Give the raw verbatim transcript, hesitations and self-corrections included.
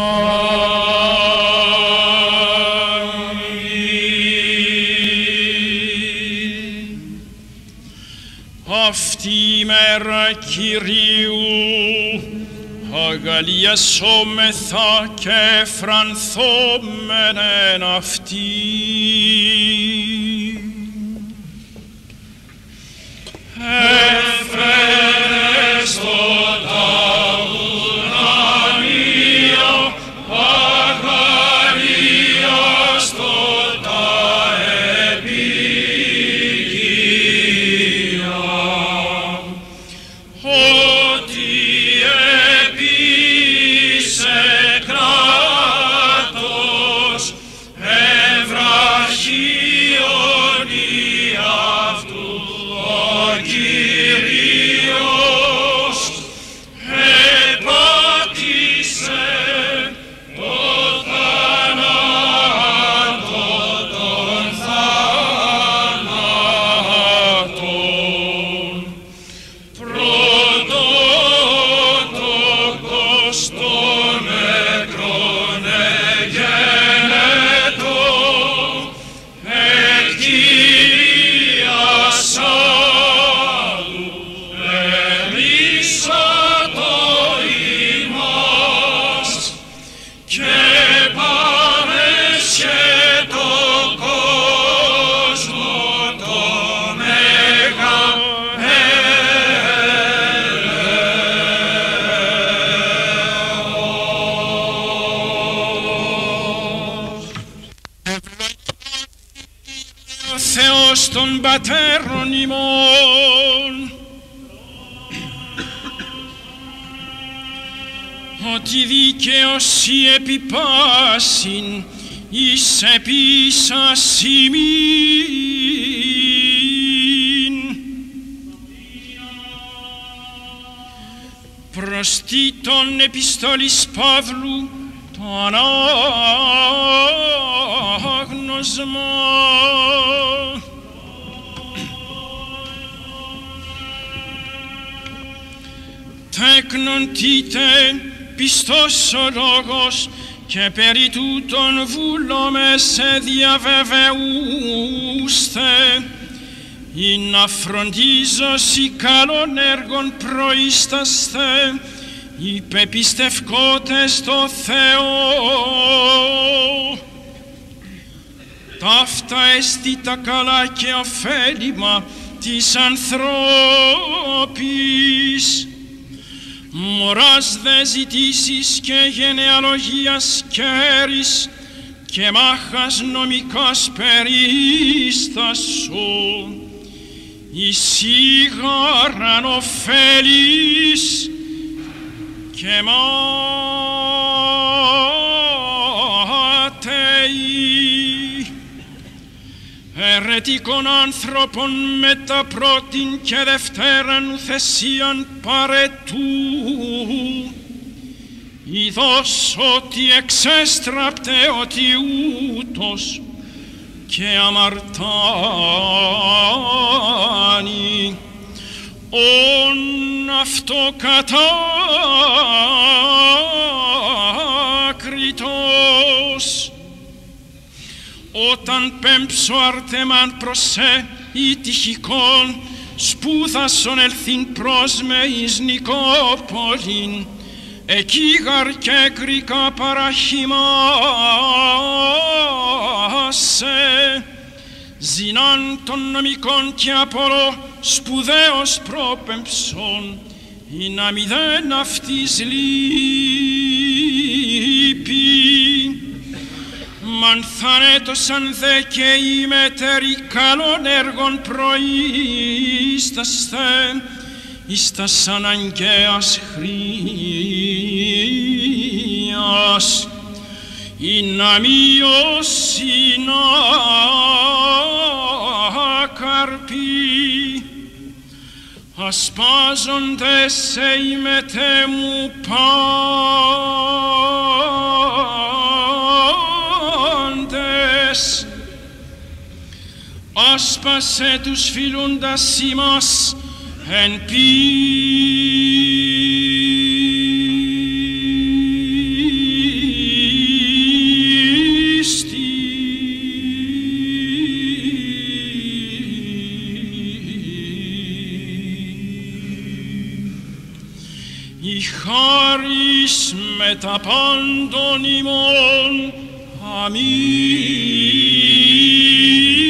Αυτή η μέρα Κυρίου αγαλιασόμεθα και φρανθόμεν εν αυτή. Έφερες το ταουράνιο αγαλιαστό τα επίγεια, ότι επίησε κράτος ευραχίων αυτού ο Κύριος επάτησε το θάνατο των θάνατων, πρωτότοκος των νεκρών εγένετο, εκ Κυρίας άλλου ερίσατο ημάς, και παρέσχε το κόσμο το μέγα ο Θεός των πατέρων ημών, ότι δικαίωση επί πάσιν εις επίσας ημίν. Προς Τίτον επιστολής Παύλου το ανάγνωσμα. Τέκνον Τίτε, πιστός ο λόγος, και περί τούτων βούλομαι σε διαβεβαιούστε, ή να φροντίζωσι καλών έργων προείσταστε, υπεπιστευκότες το Θεό. Ταύτα εστι τα καλά και ωφέλιμα της ανθρώπης. Μωράς δε ζητήσεις και γενεαλογίας κέρης, και μάχας νομικός περίστασο, εις σίγαραν ωφέλης και μάταιοι. Ερετικών άνθρωπων μετά πρώτην και δευτέραν ουθεσίαν παρετού, ειδός ότι εξέστραπτε ότι ούτως και αμαρτάνει, ον αυτό κατάκριτος. Όταν πέμψω αρτεμάν προς σε ή τυχικόν, σπούδασον ελθύν προς με εις Νικόπολην, εκεί γαρ και γρικά παραχυμάσαι, ζηνάν των νομικών και Απόλλω σπουδαίος πρόπεμψον, ή να μηδέν αυτής λείπει. Μαν θανέτωσαν δε και οι μετέροι καλών έργων προείσταστε, εις τας αναγκαίας χρίας, ή να μειώσει να καρπεί. Ασπάζονται σε οι μετέ μου πάντες, άσπασε τους φιλούντας ημάς εν πίστη. η χάρις με τα πάντων ημών. Αμήν.